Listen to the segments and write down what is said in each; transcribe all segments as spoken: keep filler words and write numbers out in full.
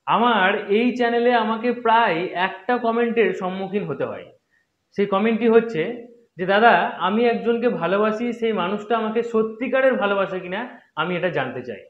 আমার এই চ্যানেলে আমাকে প্রায় একটা কমেন্টের সম্মুখীন হতে হয়। সেই কমেন্টটি হচ্ছে যে, দাদা আমি একজনকে ভালোবাসি, সেই মানুষটা আমাকে সত্যিকারের ভালোবাসে কিনা আমি এটা জানতে চাই।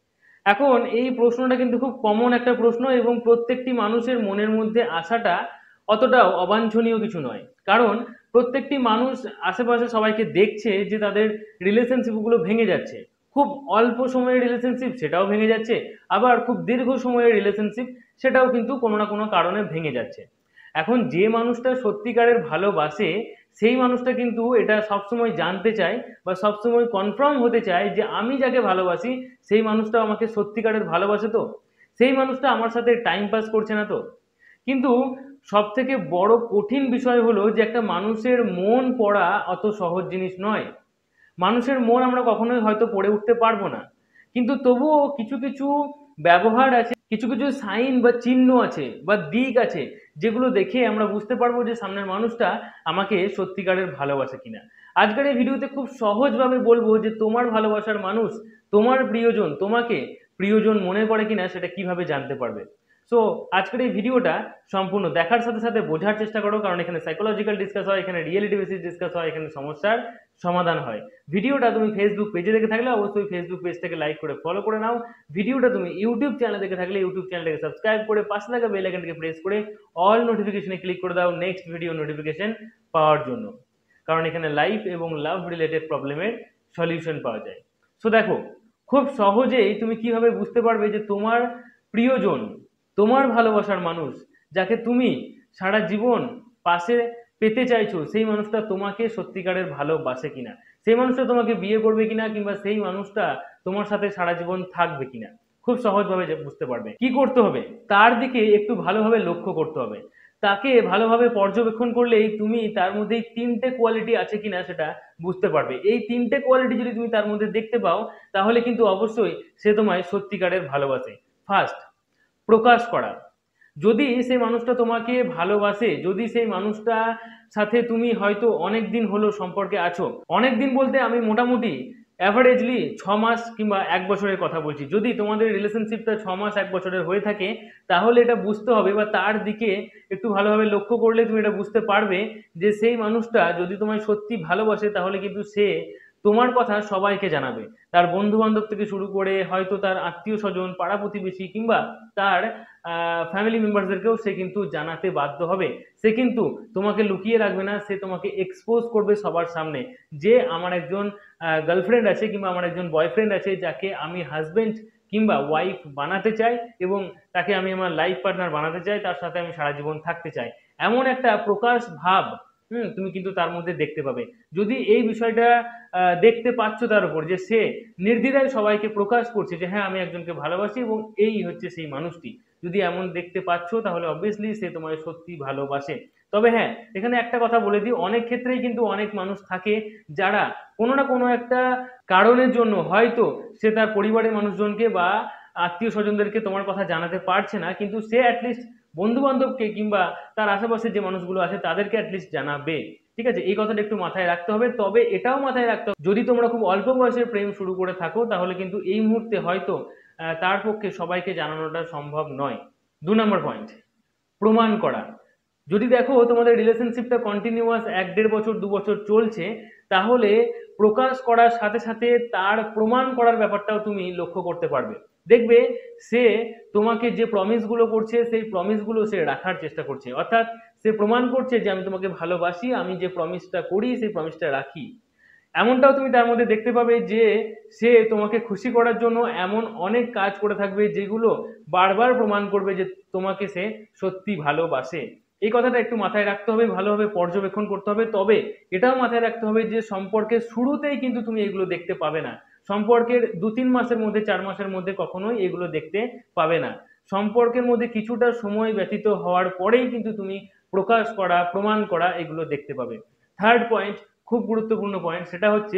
এখন এই প্রশ্নটা কিন্তু খুব কমন একটা প্রশ্ন এবং প্রত্যেকটি মানুষের মনের মধ্যে আসাটা অতটাও অবাঞ্ছনীয় কিছু নয়। কারণ প্রত্যেকটি মানুষ আশেপাশে সবাইকে দেখছে যে তাদের রিলেশনশিপগুলো ভেঙে যাচ্ছে। খুব অল্প সময়ের রিলেশনশিপ সেটাও ভেঙে যাচ্ছে, আবার খুব দীর্ঘ সময়ের রিলেশনশিপ সেটাও কিন্তু কোনো না কোনো কারণে ভেঙে যাচ্ছে। এখন যে মানুষটা সত্যিকারের ভালোবাসে সেই মানুষটা কিন্তু এটা সবসময় জানতে চায় বা সবসময় কনফার্ম হতে চায় যে আমি যাকে ভালোবাসি সেই মানুষটা আমাকে সত্যিকারের ভালোবাসে তো, সেই মানুষটা আমার সাথে টাইম পাস করছে না তো। কিন্তু সব থেকে বড় কঠিন বিষয় হলো যে একটা মানুষের মন পড়া অত সহজ জিনিস নয়। মানুষের মন আমরা কখনোই হয়তো পড়ে উঠতে পারবো না, কিন্তু তবুও কিছু কিছু ব্যবহার আছে, কিছু কিছু সাইন বা চিহ্ন আছে বা দিক আছে যেগুলো দেখে আমরা বুঝতে পারবো যে সামনের মানুষটা আমাকে সত্যিকারের ভালোবাসে কিনা। আজকের এই ভিডিওতে খুব সহজভাবে বলবো যে তোমার ভালোবাসার মানুষ, তোমার প্রিয়জন তোমাকে প্রিয়জন মনে করে কিনা সেটা কিভাবে জানতে পারবে। সো আজকের এই ভিডিওটা সম্পূর্ণ দেখার সাথে সাথে বোঝার চেষ্টা করো, কারণ এখানে সাইকোলজিক্যাল ডিসকাস হয়, এখানে রিয়েলিটি বেসিস ডিসকাস হয়, এখানে সমস্যার সমাধান হয়। ভিডিওটা তুমি ফেসবুক পেজে দেখে থাকলে অবশ্যই ফেসবুক পেজটাকে লাইক করে ফলো করে নাও। ভিডিওটা তুমি ইউটিউব চ্যানেলে দেখে থাকলে ইউটিউব চ্যানেলটাকে সাবস্ক্রাইব করে পাশে থাকা বেল আইকনটাকে প্রেস করে অল নোটিফিকেশনে ক্লিক করে দাও নেক্সট ভিডিও নোটিফিকেশন পাওয়ার জন্য, কারণ এখানে লাইফ এবং লাভ রিলেটেড প্রবলেমের সলিউশন পাওয়া যায়। সো দেখো, খুব সহজেই তুমি কিভাবে বুঝতে পারবে যে তোমার প্রিয়জন, তোমার ভালোবাসার মানুষ, যাকে তুমি সারা জীবন পাশে পেতে চাইছো, সেই মানুষটা তোমাকে সত্যিকারের ভালোবাসে কিনা, সেই মানুষটা তোমাকে বিয়ে করবে কিনা, কিংবা সেই মানুষটা তোমার সাথে সারা জীবন থাকবে কিনা। খুব সহজভাবে যে বুঝতে পারবে। কি করতে হবে, তার দিকে একটু ভালোভাবে লক্ষ্য করতে হবে। তাকে ভালোভাবে পর্যবেক্ষণ করলেই তুমি তার মধ্যে এই তিনটে কোয়ালিটি আছে কিনা সেটা বুঝতে পারবে। এই তিনটে কোয়ালিটি যদি তুমি তার মধ্যে দেখতে পাও তাহলে কিন্তু অবশ্যই সে তোমায় সত্যিকারের ভালোবাসে। ফার্স্ট, প্রকাশ করা। যদি সেই মানুষটা তোমাকে ভালোবাসে, যদি সেই মানুষটা সাথে তুমি হয়তো অনেক দিন হলো সম্পর্কে আছো, অনেক দিন বলতে আমি মোটামুটি অ্যাভারেজলি ছ মাস কিংবা এক বছরের কথা বলছি, যদি তোমাদের রিলেশনশিপটা ছ মাস এক বছরের হয়ে থাকে তাহলে এটা বুঝতে হবে বা তার দিকে একটু ভালোভাবে লক্ষ্য করলে তুমি এটা বুঝতে পারবে যে সেই মানুষটা যদি তোমায় সত্যি ভালোবাসে তাহলে কিন্তু সে তোমার কথা সবাইকে জানাবে। তার বন্ধু বান্ধব থেকে শুরু করে হয়তো তার আত্মীয় স্বজন, পাড়া প্রতিবেশী কিংবা তার ফ্যামিলি মেম্বারদেরকেও সে কিন্তু জানাতে বাধ্য হবে। সে কিন্তু তোমাকে লুকিয়ে রাখবে না, সে তোমাকে এক্সপোজ করবে সবার সামনে যে আমার একজন গার্লফ্রেন্ড আছে কিংবা আমার একজন বয়ফ্রেন্ড আছে যাকে আমি হাজবেন্ড কিংবা ওয়াইফ বানাতে চাই এবং তাকে আমি আমার লাইফ পার্টনার বানাতে চাই, তার সাথে আমি সারা জীবন থাকতে চাই। এমন একটা প্রকাশ ভাব হুম তুমি কিন্তু তার মধ্যে দেখতে পাবে। যদি এই বিষয়টা আহ, দেখতে পাচ্ছ তার উপর যে সে নির্দ্বিধায় সবাইকে প্রকাশ করছে যে হ্যাঁ আমি একজনকে ভালোবাসি এবং এই হচ্ছে সেই মানুষটি, যদি এমন দেখতে পাচ্ছ তাহলে অবভিয়াসলি সে তোমায় সত্যি ভালোবাসে। তবে হ্যাঁ, এখানে একটা কথা বলে দিই, অনেক ক্ষেত্রেই কিন্তু অনেক মানুষ থাকে যারা কোনো না কোনো একটা কারণের জন্য হয়তো সে তার পরিবারের মানুষজনকে বা আত্মীয় স্বজনদেরকে তোমার কথা জানাতে পারছে না, কিন্তু সে অ্যাটলিস্ট বন্ধু বান্ধবকে কিংবা তার আশেপাশে যে মানুষগুলো আছে তাদেরকে অ্যাটলিস্ট জানাবে। ঠিক আছে, এই কথাটা একটু মাথায় রাখতে হবে। তবে এটাও মাথায় রাখতে হবে যদি তোমরা খুব অল্প বয়সের প্রেম শুরু করে থাকো তাহলে কিন্তু এই মুহূর্তে হয়তো আহ, তার পক্ষে সবাইকে জানানোটা সম্ভব নয়। দু নম্বর পয়েন্ট, প্রমাণ করা। যদি দেখো তোমাদের রিলেশনশিপটা কন্টিনিউয়াস এক দেড় বছর দু বছর চলছে তাহলে প্রকাশ করার সাথে সাথে তার প্রমাণ করার ব্যাপারটাও তুমি লক্ষ্য করতে পারবে। দেখবে সে তোমাকে যে প্রমিসগুলো করছে সেই প্রমিসগুলো সে রাখার চেষ্টা করছে, অর্থাৎ সে প্রমাণ করছে যে আমি তোমাকে ভালোবাসি, আমি যে প্রমিসটা করি সেই প্রমিসটা রাখি। এমনটাও তুমি তার মধ্যে দেখতে পাবে যে সে তোমাকে খুশি করার জন্য এমন অনেক কাজ করে থাকবে যেগুলো বারবার প্রমাণ করবে যে তোমাকে সে সত্যি ভালোবাসে। এই কথাটা একটু মাথায় রাখতে হবে, ভালোভাবে পর্যবেক্ষণ করতে হবে। তবে এটাও মাথায় রাখতে হবে যে সম্পর্কের শুরুতেই কিন্তু তুমি এগুলো দেখতে পাবে না, সম্পর্কের দু তিন মাসের মধ্যে চার মাসের মধ্যে কখনোই এগুলো দেখতে পাবে না। সম্পর্কের মধ্যে কিছুটা সময় ব্যতীত হওয়ার পরেই কিন্তু তুমি প্রকাশ করা, প্রমাণ করা এগুলো দেখতে পাবে। থার্ড পয়েন্ট, খুব গুরুত্বপূর্ণ পয়েন্ট, সেটা হচ্ছে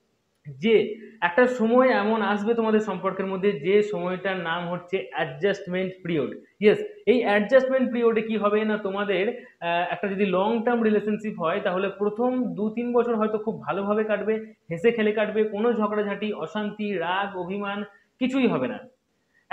যে একটা সময় এমন আসবে তোমাদের সম্পর্কের মধ্যে যে সময়টার নাম হচ্ছে অ্যাডজাস্টমেন্ট পিরিয়ড। ইয়েস, এই অ্যাডজাস্টমেন্ট পিরিয়ডে কি হবে না, তোমাদের আহ, একটা যদি লং টার্ম রিলেশনশিপ হয় তাহলে প্রথম দু তিন বছর হয়তো খুব ভালোভাবে কাটবে, হেসে খেলে কাটবে, কোনো ঝগড়াঝাঁটি, অশান্তি, রাগ, অভিমান কিছুই হবে না।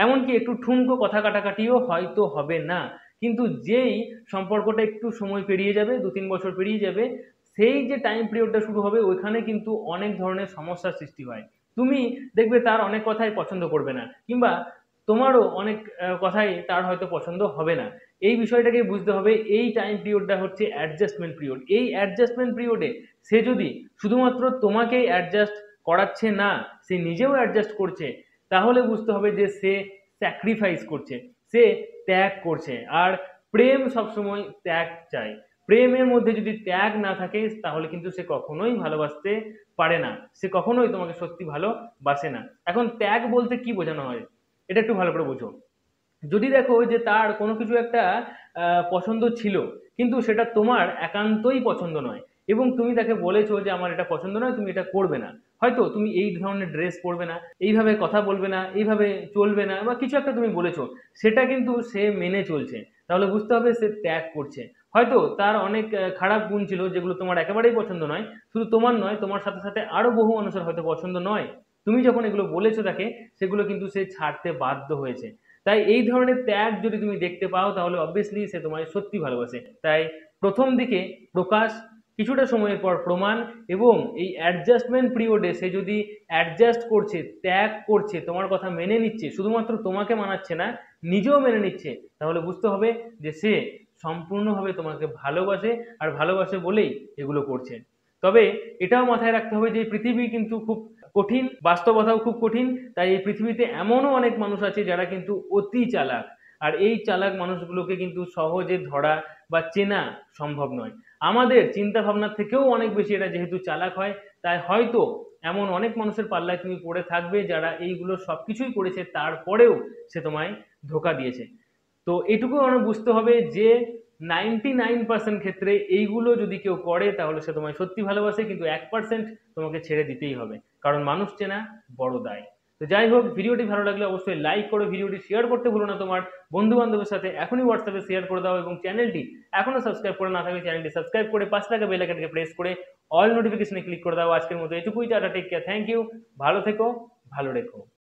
এমনকি একটু ঠুনকো কথা কাটাকাটিও হয়তো হবে না, কিন্তু যেই সম্পর্কটা একটু সময় পেরিয়ে যাবে, দু তিন বছর পেরিয়ে যাবে, সেই যে টাইম পিরিয়ডটা শুরু হবে ওইখানে কিন্তু অনেক ধরনের সমস্যার সৃষ্টি হয়। তুমি দেখবে তার অনেক কথাই পছন্দ করবে না, কিংবা তোমারও অনেক আহ, কথাই তার হয়তো পছন্দ হবে না। এই বিষয়টাকে বুঝতে হবে, এই টাইম পিরিয়ডটা হচ্ছে অ্যাডজাস্টমেন্ট পিরিয়ড। এই অ্যাডজাস্টমেন্ট পিরিয়ডে সে যদি শুধুমাত্র তোমাকেই অ্যাডজাস্ট করাচ্ছে না, সে নিজেও অ্যাডজাস্ট করছে, তাহলে বুঝতে হবে যে সে স্যাক্রিফাইস করছে, সে ত্যাগ করছে। আর প্রেম সবসময় ত্যাগ চায়। প্রেমের মধ্যে যদি ত্যাগ না থাকে তাহলে কিন্তু সে কখনোই ভালোবাসতে পারে না, সে কখনোই তোমাকে সত্যি ভালোবাসে না। এখন ত্যাগ বলতে কি বোঝানো হয়, এটা একটু ভালো করে বোঝো। যদি দেখো যে তার কোনো কিছু একটা আহ, পছন্দ ছিল, কিন্তু সেটা তোমার একান্তই পছন্দ নয়, এবং তুমি তাকে বলেছো যে আমার এটা পছন্দ নয়, তুমি এটা করবে না, হয়তো তুমি এই ধরনের ড্রেস পরবে না, এইভাবে কথা বলবে না, এইভাবে চলবে না, বা কিছু একটা তুমি বলেছো, সেটা কিন্তু সে মেনে চলছে, তাহলে বুঝতে হবে সে ত্যাগ করছে। হয়তো তার অনেক আহ, খারাপ গুণ ছিল যেগুলো তোমার একেবারেই পছন্দ নয়, শুধু তোমার নয়, তোমার সাথে সাথে আরো বহু মানুষের হয়তো পছন্দ নয়, তুমি যখন এগুলো বলেছো তাকে, সেগুলো কিন্তু সে ছাড়তে বাধ্য হয়েছে। তাই এই ধরনের ত্যাগ যদি তুমি দেখতে পাও তাহলে অবভিয়াসলি সে তোমায় সত্যি ভালোবাসে। তাই প্রথম দিকে প্রকাশ, কিছুটা সময়ের পর প্রমাণ, এবং এই অ্যাডজাস্টমেন্ট পিরিয়ডে সে যদি অ্যাডজাস্ট করছে, ত্যাগ করছে, তোমার কথা মেনে নিচ্ছে, শুধুমাত্র তোমাকে মানাচ্ছে না, নিজেও মেনে নিচ্ছে, তাহলে বুঝতে হবে যে সে সম্পূর্ণভাবে তোমাকে ভালোবাসে, আর ভালোবাসে বলেই এগুলো করছে। তবে এটাও মাথায় রাখতে হবে যে এই পৃথিবী কিন্তু খুব কঠিন, বাস্তবতাও খুব কঠিন। তাই এই পৃথিবীতে এমনও অনেক মানুষ আছে যারা কিন্তু অতি চালাক, আর এই চালাক মানুষগুলোকে কিন্তু সহজে ধরা বা চেনা সম্ভব নয়। আমাদের চিন্তা ভাবনার থেকেও অনেক বেশি এরা যেহেতু চালাক হয়, তাই হয়তো এমন অনেক মানুষের পাল্লায় তুমি পড়ে থাকবে যারা এইগুলো সবকিছুই করেছে, তারপরেও সে তোমায় ধোকা দিয়েছে। তো এটুকু আমার বুঝতে হবে যে নাইনটি নাইন পার্সেন্ট ক্ষেত্রে এইগুলো যদি কেউ করে তাহলে সে তোমায় সত্যি ভালোবাসে, কিন্তু এক পার্সেন্ট তোমাকে ছেড়ে দিতেই হবে, কারণ মানুষ চেনা বড় দায়। তো যাই হোক, ভিডিওটি ভালো লাগলে অবশ্যই লাইক করো, ভিডিওটি শেয়ার করতে ভুলো না তোমার বন্ধু বান্ধবের সাথে, এখনই হোয়াটসঅ্যাপে শেয়ার করে দাও, এবং চ্যানেলটি এখনো সাবস্ক্রাইব করে না থাকলে চ্যানেলটি সাবস্ক্রাইব করে পাশে থাকা বেল আইকনটিকে প্রেস করে অল নোটিফিকেশনে ক্লিক করে দাও। আজকের মতো এটুকুই, tata, take care, thank you, ভালো থেকো, ভালো রেখো।